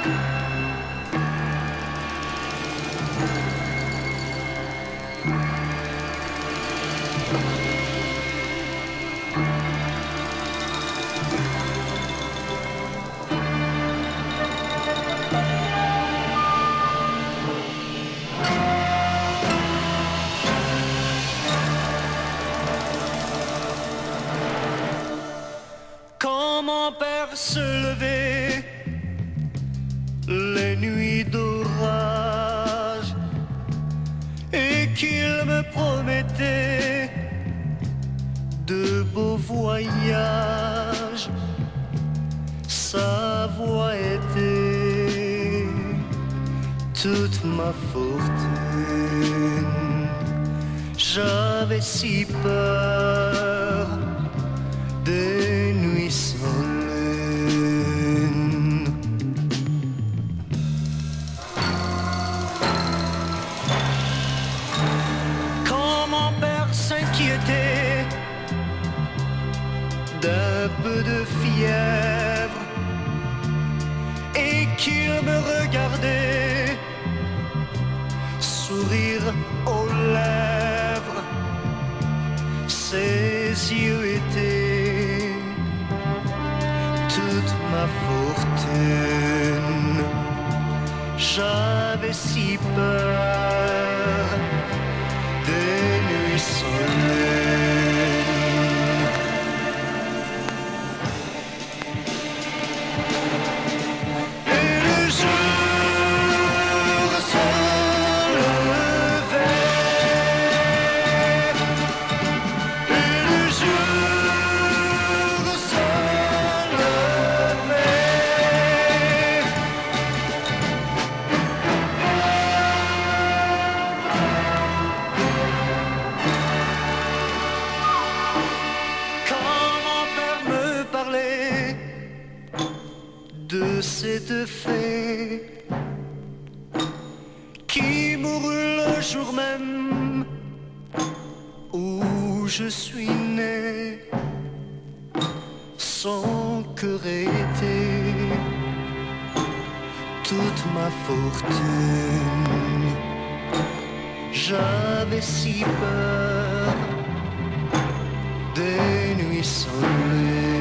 Se lever les nuits d'orage et qu'il me promettait de beaux voyages. Sa voix était toute ma fortune. J'avais si peur des nuits sans d'un peu de fièvre et qu'il me regardait sourire aux lèvres. Ses yeux étaient toute ma fortune. J'avais si peur des nuits sans lune. Cette fée qui mourut le jour même où je suis né, son cœur était toute ma fortune. J'avais si peur des nuits sans lune.